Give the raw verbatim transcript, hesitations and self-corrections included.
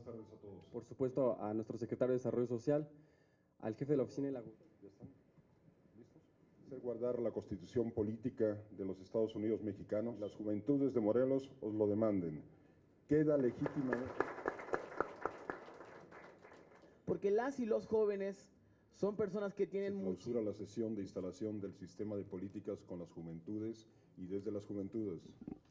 tardes a todos. Por supuesto, a nuestro secretario de Desarrollo Social, al jefe de la oficina de la... ¿Ya están? ¿Listos? Hacer guardar la Constitución Política de los Estados Unidos Mexicanos. Las juventudes de Morelos os lo demanden. Queda legítimamente... Porque las y los jóvenes son personas que tienen Se mucho... clausura la sesión de instalación del sistema de políticas con las juventudes y desde las juventudes.